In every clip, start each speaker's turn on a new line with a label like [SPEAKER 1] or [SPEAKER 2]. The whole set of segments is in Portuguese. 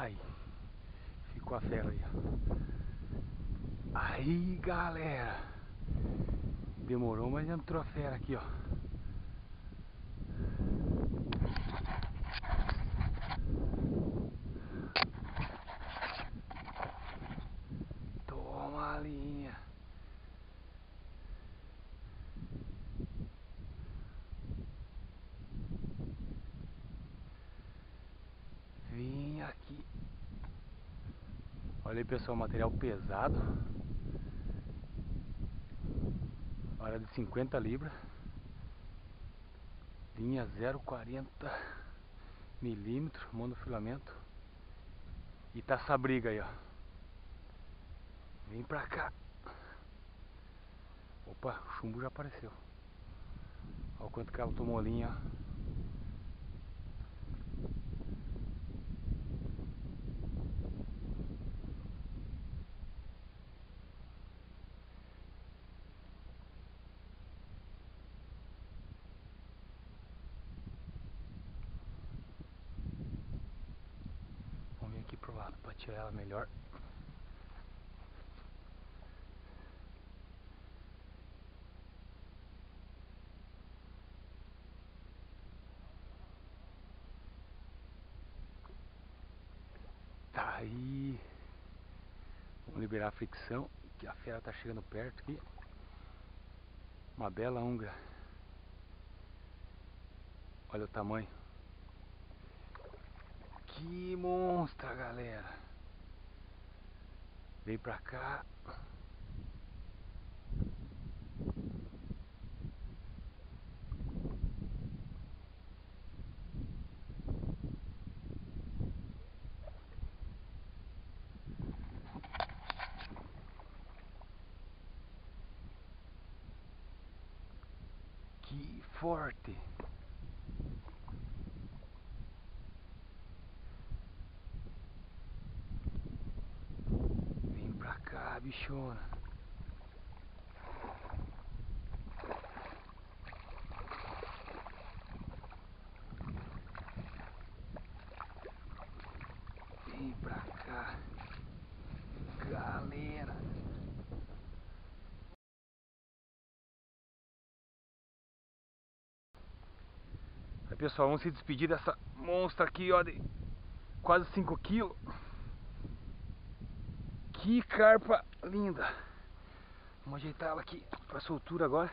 [SPEAKER 1] Aí, ficou a fera aí, ó. Aí, galera. Demorou, mas entrou a fera aqui, ó. Toma a linha. Vim aqui. Olha aí, pessoal, material pesado. Hora de 50 libras. Linha 0,40 milímetros, monofilamento. E tá essa briga aí, ó. Vem pra cá. Opa, o chumbo já apareceu. Olha o quanto que ela tomou linha, ó. Vamos vir aqui pro lado pra tirar ela melhor. Tá aí. Vamos liberar a fricção, que a fera tá chegando perto aqui. Uma bela húngara. Olha o tamanho. Que monstra, galera. Vem pra cá. Que forte. Vem pra cá, bichona. Vem pra cá, galera. Aí, pessoal, vamos se despedir dessa monstra aqui, ó, de quase 5 kg. Que carpa linda. Vamos ajeitar ela aqui pra soltura agora.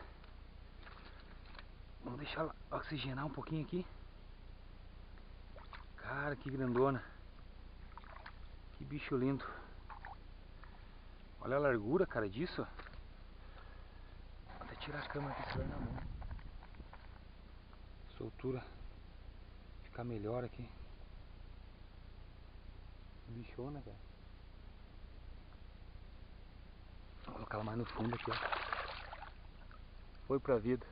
[SPEAKER 1] Vamos deixar ela oxigenar um pouquinho aqui. Cara, que grandona. Que bicho lindo. Olha a largura, cara, disso. Vou até tirar a câmera aqui, se na mão. Soltura. Ficar melhor aqui. Bichona, cara. Vou colocar ela mais no fundo aqui, ó. Foi pra vida.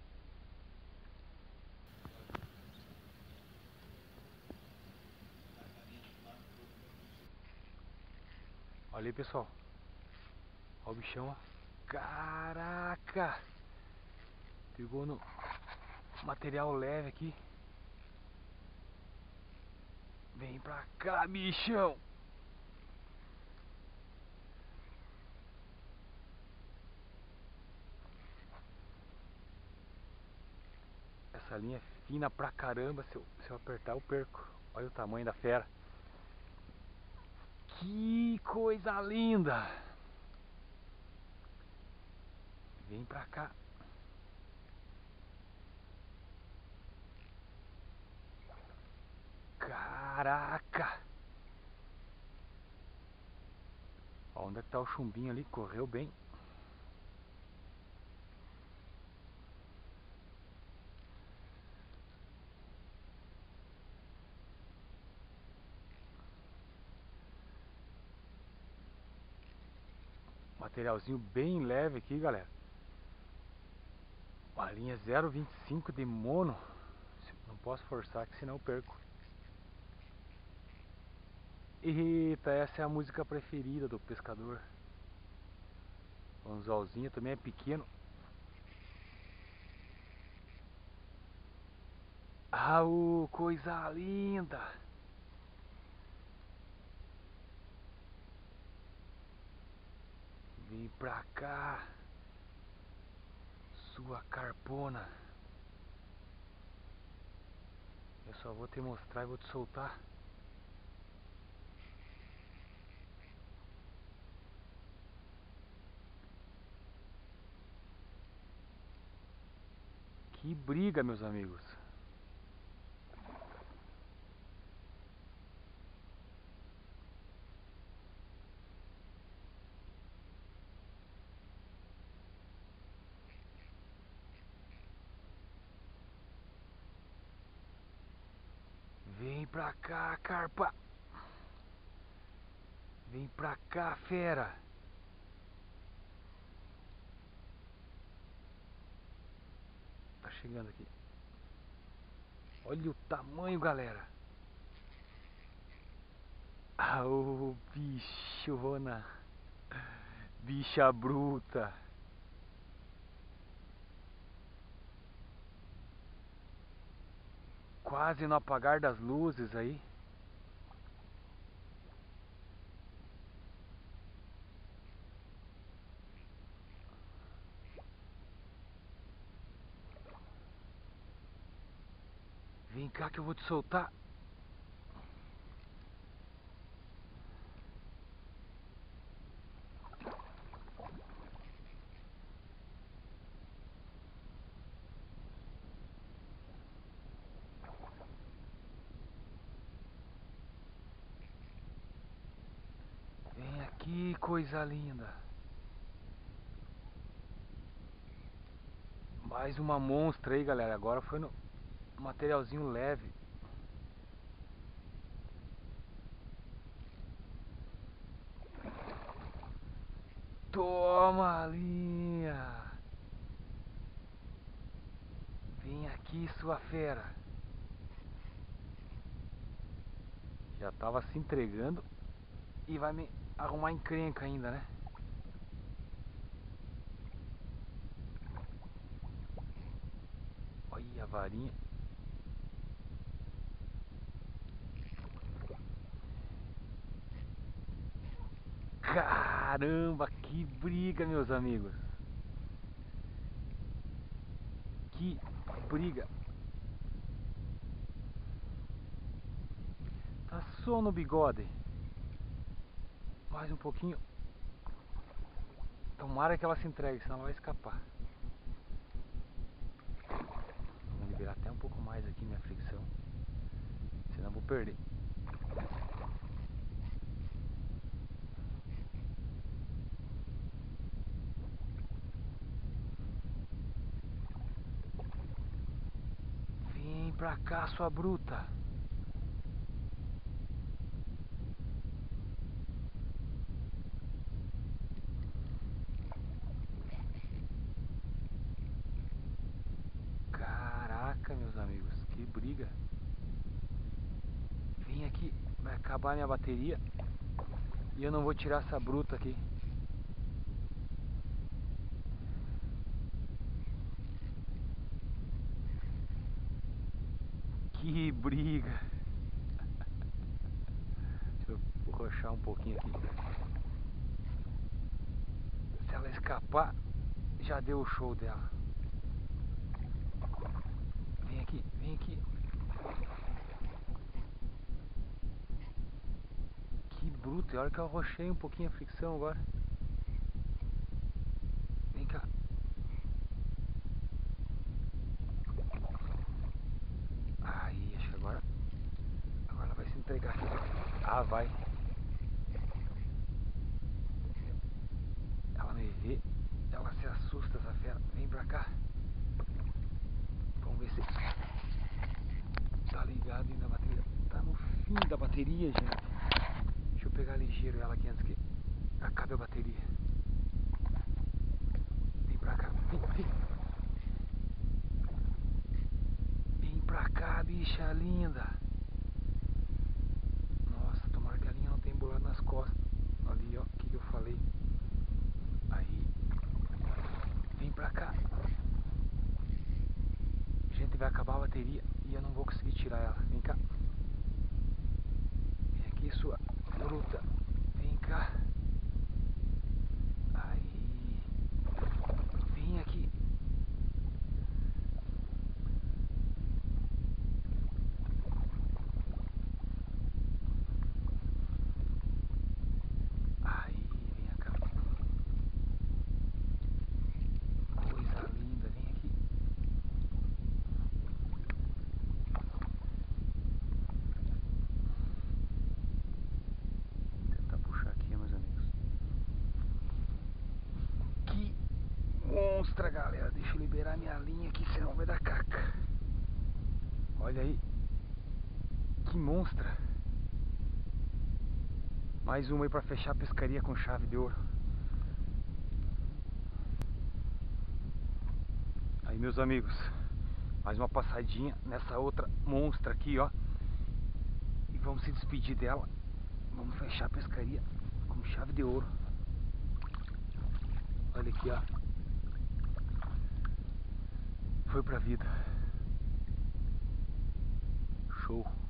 [SPEAKER 1] Olha aí, pessoal. Olha o bichão, ó. Caraca! Pegou no material leve aqui. Vem pra cá, bichão! Essa linha é fina pra caramba. Se eu apertar, eu perco. Olha o tamanho da fera. Que coisa linda! Vem pra cá. Caraca! Ó, onde é que tá o chumbinho ali? Correu bem. Materialzinho bem leve aqui, galera. Uma linha 0,25 de mono. Não posso forçar que senão eu perco. Eita, essa é a música preferida do pescador. O anzolzinho também é pequeno. Ah, coisa linda! pra cá, sua carpona. Eu só vou te mostrar e vou te soltar. Que briga, meus amigos. Vem pra cá, carpa. Vem pra cá, fera. Tá chegando aqui. Olha o tamanho, galera. Ah, ô bichona. Bicha bruta. Quase no apagar das luzes aí. Vem cá que eu vou te soltar. Vem aqui, coisa linda. Mais uma monstra aí, galera. Agora foi no materialzinho leve. Toma, linha. Vem aqui, sua fera. Já tava se entregando e vai me arrumar encrenca ainda, né? Olha a varinha. Caramba, que briga, meus amigos. Que briga. Tá só no bigode. Mais um pouquinho. Tomara que ela se entregue, senão ela vai escapar. Vou liberar até um pouco mais aqui minha fricção. Senão eu vou perder. Vem pra cá, sua bruta. Caraca, meus amigos, que briga. Vem aqui, vai acabar minha bateria. E eu não vou tirar essa bruta aqui. Que briga. Deixa eu roxar um pouquinho aqui. Se ela escapar, já deu o show dela. Vem aqui, vem aqui. Que bruto, e olha que eu arrochei um pouquinho a fricção agora. Vem cá. Aí, acho que agora ela vai se entregar aqui. Ah, vai. Ela me vê, ela se assusta, essa fera. Vem pra cá. Vamos ver se tá ligado ainda a bateria. Tá no fim da bateria, gente. Deixa eu pegar ligeiro ela aqui antes que acabe a bateria. Vem pra cá, vem, vem. Vem pra cá, bicha linda. Nossa, tomara que a linha não tenha embolado nas costas. Ali, ó, o que eu falei. Aí. Vem pra cá. Gente, vai acabar a bateria e eu não vou conseguir tirar ela. Vem cá. Vem aqui, sua bruta. Vem cá. Aí. monstra, galera. Deixa eu liberar minha linha aqui, senão vai dar caca. Olha aí. Que monstra. Mais uma aí pra fechar a pescaria com chave de ouro. Aí, meus amigos, mais uma passadinha nessa outra monstra aqui, ó. E vamos se despedir dela. Vamos fechar a pescaria com chave de ouro. Olha aqui, ó. Foi pra vida. Show.